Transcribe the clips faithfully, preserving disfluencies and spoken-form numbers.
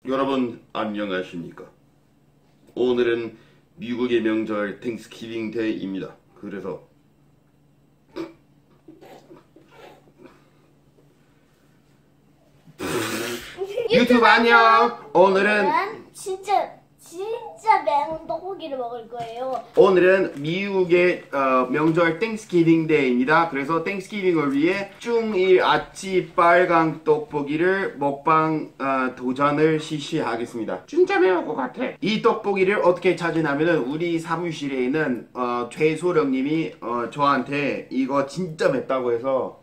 여러분 안녕하십니까? 오늘은 미국의 명절 땡스기빙 데이입니다. 그래서 유튜브 안녕! 오늘은 진짜 진짜 매운 떡고기를 먹을 거예요. 오늘은 미국의 어, 명절 땡스기빙 데이입니다. 그래서 땡스기빙을 위해 중일 아치 빨강 떡볶이를 먹방 어, 도전을 실시하겠습니다. 진짜 매울 것 같아. 이 떡볶이를 어떻게 찾으냐면은 우리 사무실에 있는 어, 최소령님이 어, 저한테 이거 진짜 맵다고 해서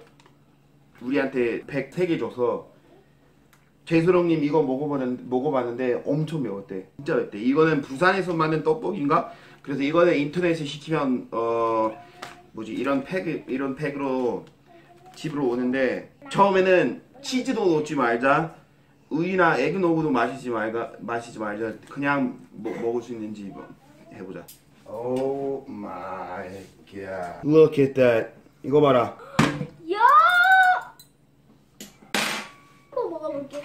우리한테 백세 개 줘서 최수롱님 이거 먹어봤는데, 먹어봤는데 엄청 매웠대. 진짜 맵대. 이거는 부산에서 만든 떡볶이인가? 그래서 이거는 인터넷에 시키면 어 뭐지 이런 팩 이런 팩으로 집으로 오는데 처음에는 치즈도 넣지 말자. 우유나 에그노그도 마시지 말가 마시지 말자. 그냥 뭐, 먹을 수 있는지 뭐 해보자. Oh my god. Look at that. 이거 봐라. 야! 한번 먹어볼게.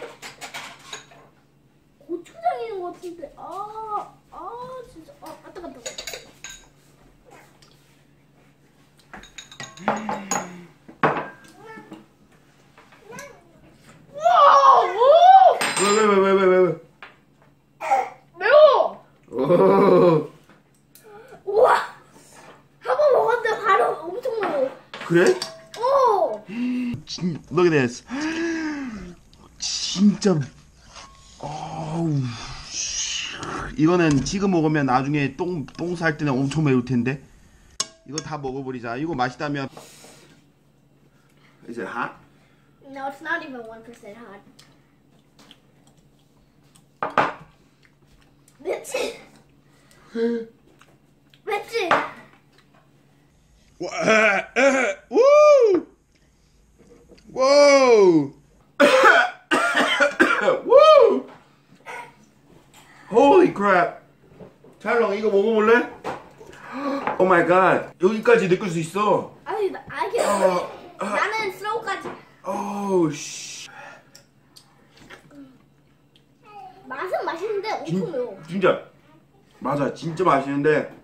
고추장 있는 것 같은데. 아, 아 진짜. 아, 아 뜨거, 뜨거. 왜 왜 왜 왜 왜 왜? 매워. 오. 우와. 한 번 먹었는데 바로 엄청 매워. 그래? 어. 진, look at this. 진짜 어우 이거는 지금 먹으면 나중에 똥 똥 쌀 때는 엄청 매울 텐데 이거 다 먹어버리자. 이거 맛있다면 Is it hot? No, it's not even one percent hot. 맵지? 맵지? Woo! Whoa! Woo! Holy crap! 찰롱 이거 먹어볼래? Oh my god! 여기까지 느낄 수 있어. 아니, 나, 아니, 어, 어. 나는 슬로우까지. Oh 씨. 맛은 맛있는데 엄청 진, 매워. 진짜 맞아 진짜 맛있는데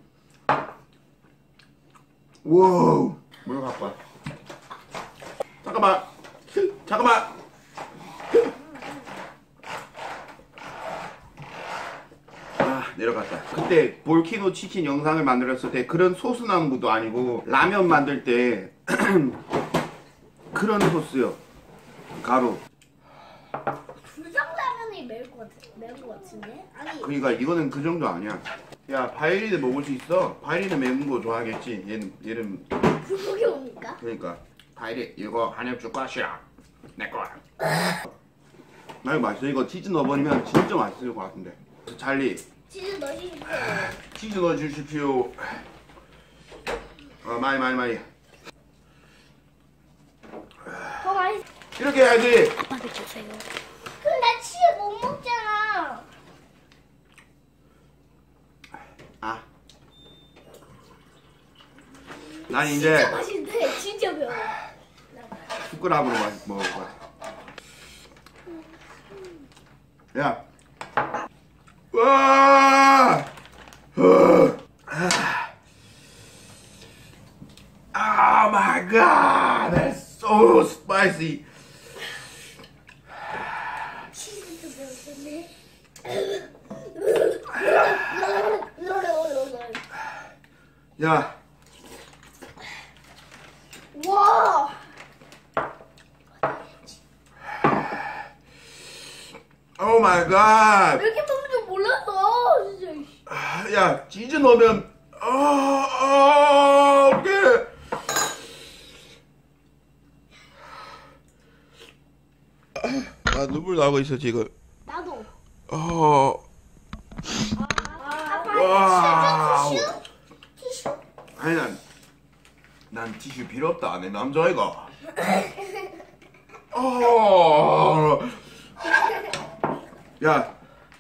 와우 뭐야 갖고 와 잠깐만 잠깐만 아 내려갔다. 그때 볼케이노 치킨 영상을 만들었을 때 그런 소스 나온 것도 아니고 라면 만들 때 그런 소스요. 가루. 불장라면이 매울 것 같아. 매운 것 같은데? 아니. 그러니까 이거는 그 정도 아니야. 야 바이리는 먹을 수 있어. 바이리는 매운 거 좋아하겠지. 얘는 얘는 불고기 옵니까? 그러니까 바이리 이거 한입 줄 것이야. 내 거야. 나 이거 맛있어. 이거 치즈 넣어버리면 진짜 맛있을 것 같은데. 찰리 치즈 넣으십시오. 치즈 넣어주십시오. 어 많이 많이 많이. 더 맛있어. 이렇게 해야지. 아빠도 주세요. 근데 치즈 못 먹잖아. 아. 난 이제 진짜 맛있는데 진짜 매워. 숟가락으로 맛 먹을 거야. 야. 와! Oh my god! That's so spicy. 치즈도 매운데. 야. 와. Oh my god. 이렇게 먹는 줄 몰랐어. 진짜. 야, 치즈 넣으면 아, 아, 어떡해. 아, 눈물 나고 있어 지금. 나도. 어. 아빠 와우. 티슈 티슈. 티슈. 아니 난, 난 티슈 필요 없다. 내 남자애가. 어. 야.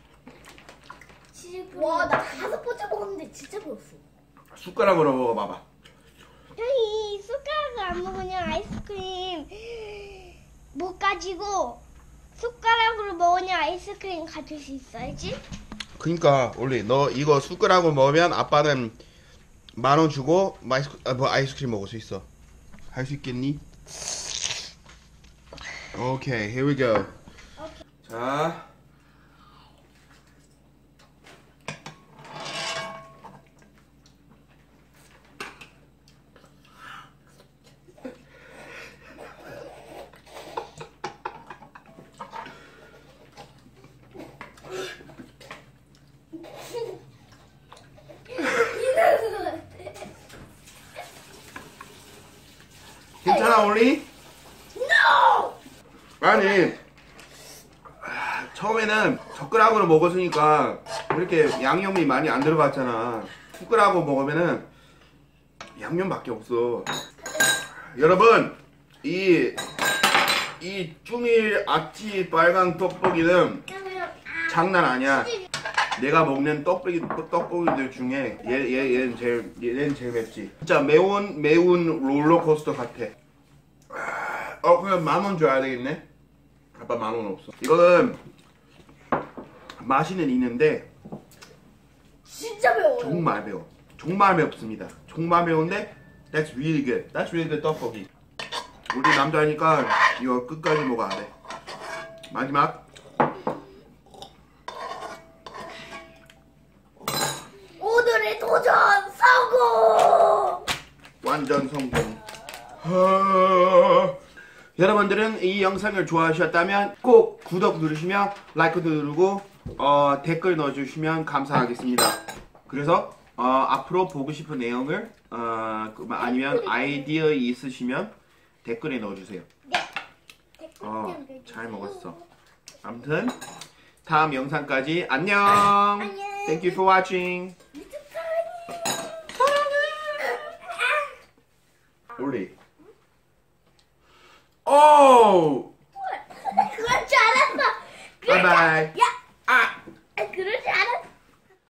와, 나 다섯 번째 먹었는데 진짜 배웠어. 숟가락으로 먹어봐봐. 형이 숟가락을 안 먹으면 아이스크림 못 가지고 숟가락으로 먹으냐 아이스크림 가질 수 있어야지. 그니까 올리 너 이거 숟가락으로 먹으면 아빠는 만 원 주고 마이스, 아, 뭐 아이스크림 먹을 수 있어. 할 수 있겠니? 오케이, here we go. 자, 괜찮아 올리? No! 아니 처음에는 젓가락으로 먹었으니까 이렇게 양념이 많이 안 들어갔잖아. 숟가락으로 먹으면은 양념밖에 없어. 여러분 이 이 중일 아치 빨강 떡볶이는 장난 아니야. 내가 먹는 떡볶이 떡볶이들 중에 얘 얘 얘는 제일 얘는 제일 맵지. 진짜 매운 매운 롤러코스터 같아. 어 그냥 만 원 줘야 되겠네. 아빠 만 원 없어. 이거는 맛이는 있는데 진짜 매워. 정말 매워. 정말 맵습니다. 정말 매운데 that's really good. That's really good 떡볶이. 우리 남자니까 이거 끝까지 먹어야 돼. 마지막. 오늘의 도전 성공! 완전 성공. 하... 여러분들은 이 영상을 좋아하셨다면 꼭 구독 누르시면 라이크도 누르고 어, 댓글 넣어주시면 감사하겠습니다. 그래서 어, 앞으로 보고 싶은 내용을 어, 아니면 아이디어 있으시면 댓글에 넣어주세요. 어, 잘 먹었어. 아무튼 다음 영상까지 안녕. 안녕. Thank you for watching. 올리. 오. 그건 줄 알았어. 바이바이. 야,